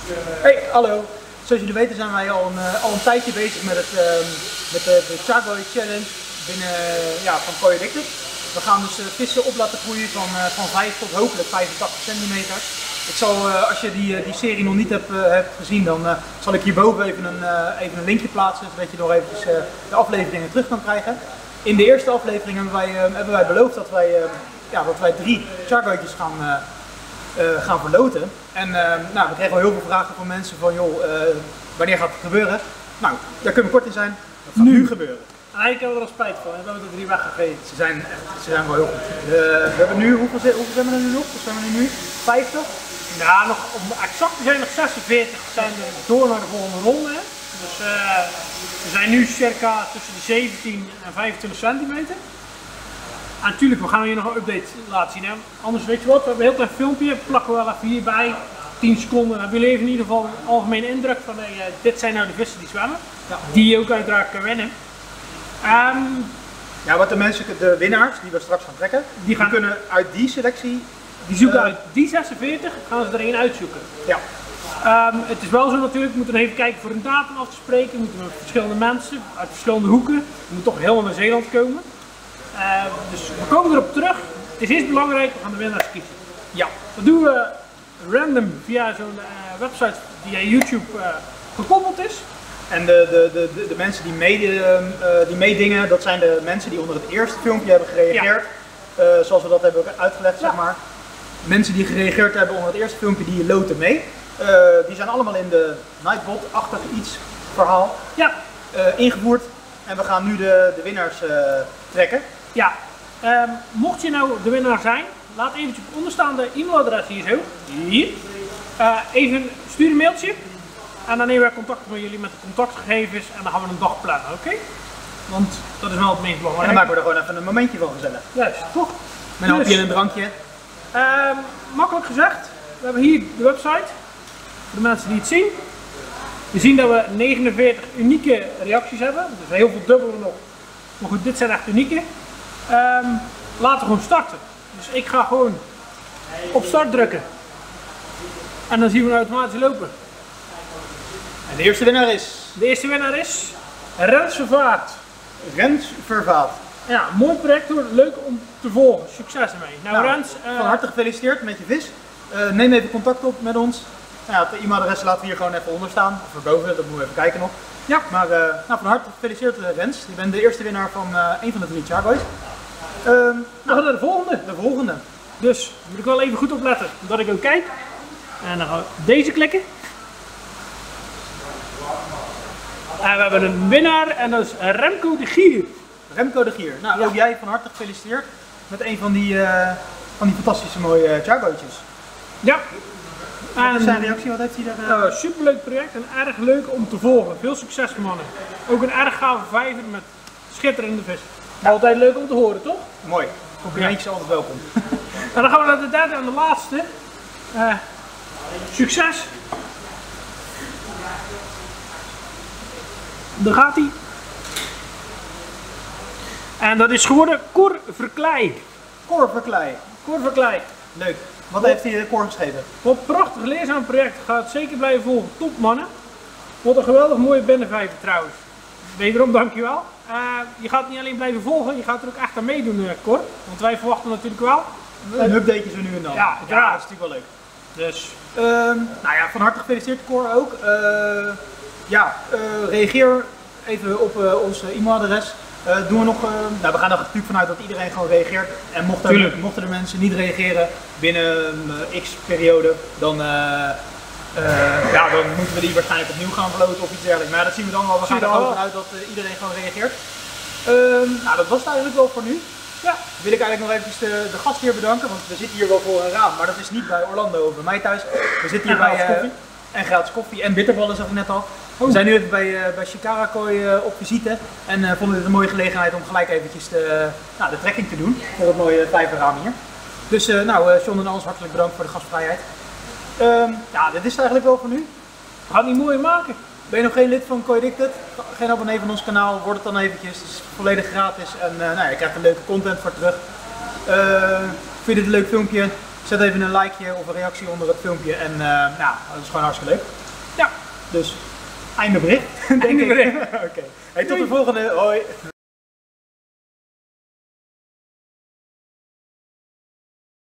Hey, hallo. Zoals jullie weten zijn wij al een tijdje bezig met, de Chagoy Challenge binnen, van Koi Addicted. We gaan dus vissen op laten groeien van 5 tot hopelijk 85 centimeter. Ik zal, als je die serie nog niet hebt gezien, dan zal ik hierboven even een linkje plaatsen, zodat je nog eventjes de afleveringen terug kan krijgen. In de eerste aflevering hebben wij beloofd dat wij 3 Chagoytjes gaan verloten. En we kregen al heel veel vragen van mensen van joh, wanneer gaat het gebeuren? Nou, daar kunnen we kort in zijn. Dat gaat nu gebeuren. Eigenlijk hebben we er al spijt van, we hebben er 3 weggegeven. Ze zijn wel heel goed. We hebben nu, hoeveel zijn we er nu nog? Wat zijn we er nu? 50? Ja, nog, om exact te zijn nog 46 zijn we door naar de volgende ronde. Dus we zijn nu circa tussen de 17 en 25 centimeter. En natuurlijk, we gaan hier nog een update laten zien. Hè? Anders weet je wat, we hebben een heel klein filmpje, plakken we wel even hierbij. 10 seconden, dan hebben jullie even in ieder geval een algemene indruk van dit zijn nou de vissen die zwemmen. Ja. Die je ook uiteraard kan winnen. Wat de winnaars die we straks gaan trekken, die kunnen uit die selectie... Die zoeken uit die 46, gaan ze er één uitzoeken. Ja. Het is wel zo natuurlijk, we moeten even kijken voor een datum af te spreken. We moeten met verschillende mensen uit verschillende hoeken. We moeten toch helemaal naar Zeeland komen. Dus we komen erop terug. Het is eerst belangrijk, we gaan de winnaars kiezen. Ja. Dat doen we random via zo'n website die aan YouTube gekoppeld is. En de mensen die meedingen, dat zijn de mensen die onder het eerste filmpje hebben gereageerd. Ja. Zoals we dat hebben uitgelegd, zeg maar. Mensen die gereageerd hebben onder het eerste filmpje, die loten mee. Die zijn allemaal in de Nightbot-achtig iets verhaal ingevoerd. En we gaan nu de winnaars trekken. Ja. Mocht je nou de winnaar zijn, laat eventjes op onderstaande e-mailadres hier zo. Hier. Even stuur een mailtje. En dan nemen wij contact met jullie met de contactgegevens en dan gaan we een dag plannen, oké? Want dat is wel het meest belangrijk. En dan maken we er gewoon even een momentje van gezellig. Juist, toch? Met een hapje en een drankje. Makkelijk gezegd, we hebben hier de website. Voor de mensen die het zien. We zien dat we 49 unieke reacties hebben. Dus heel veel dubbele nog. Maar goed, dit zijn echt unieke. Laten we gewoon starten. Dus ik ga gewoon op start drukken. En dan zien we hem automatisch lopen. En de eerste winnaar is? De eerste winnaar is Rens Vervaart. Rens Vervaart. Ja, mooi project hoor, leuk om te volgen. Succes ermee. Nou Rens, van harte gefeliciteerd met je vis. Neem even contact op met ons. Het e-mailadres laten we hier gewoon even onder staan. Of erboven, dat moeten we even kijken nog. Ja. Maar van harte gefeliciteerd Rens. Je bent de eerste winnaar van een van de 3 Chagoys. We gaan naar de volgende. De volgende. Dus moet ik wel even goed opletten dat ik ook kijk. En dan gaan we deze klikken. En we hebben een winnaar en dat is Remco de Gier. Remco de Gier. Nou, ook jij van harte gefeliciteerd met een van die fantastische mooie Chagoytjes. Ja. Wat is zijn reactie? Wat heeft hij daar? Superleuk project en erg leuk om te volgen. Veel succes mannen. Ook een erg gave vijver met schitterende vis. Ja. Altijd leuk om te horen, toch? Mooi. Complimentjes zijn altijd welkom. En dan gaan we naar de derde en de laatste. Succes! Daar gaat hij. En dat is geworden Cor Verkleij. Cor Verkleij. Cor Verkleij. Leuk. Wat heeft hij Cor geschreven? Wat een prachtig leerzaam project. Ga het zeker blijven volgen. Top mannen. Wat een geweldig mooie binnenvijver trouwens. Wederom dankjewel. Je gaat niet alleen blijven volgen, je gaat er ook echt aan meedoen Cor. Want wij verwachten natuurlijk wel een updateje zo nu en dan. Ja, dat is natuurlijk wel leuk. Dus. Van harte gefeliciteerd Cor ook. Reageer even op ons e-mailadres. Doen we nog, we gaan er natuurlijk vanuit dat iedereen gewoon reageert. En mochten er mensen niet reageren binnen een x-periode, dan moeten we die waarschijnlijk opnieuw gaan verloten of iets dergelijks. Maar dat zien we dan wel. We gaan er gewoon vanuit dat iedereen gewoon reageert. Dat was het eigenlijk wel voor nu. Ja. Wil ik eigenlijk nog eventjes de gastheer bedanken, want we zitten hier wel voor een raam, maar dat is niet bij Orlando of bij mij thuis. We zitten hier bij gratis koffie en bitterballen, zag ik net al. We zijn nu even bij Shikara Koi op visite en vonden dit een mooie gelegenheid om gelijk eventjes de trekking te doen voor het mooie vijverraam hier. Dus John en Ans, hartelijk bedankt voor de gastvrijheid. Dit is het eigenlijk wel voor nu. We gaan het niet mooi maken. Ben je nog geen lid van Koi Addicted? Geen abonnee van ons kanaal, word het dan eventjes. Het is volledig gratis en je krijgt er leuke content voor terug. Vind je dit een leuk filmpje? Zet even een likeje of een reactie onder het filmpje en nou, dat is gewoon hartstikke leuk. Ja, Dus einde bericht. einde bericht. Oké. Hey, tot de volgende. Hoi.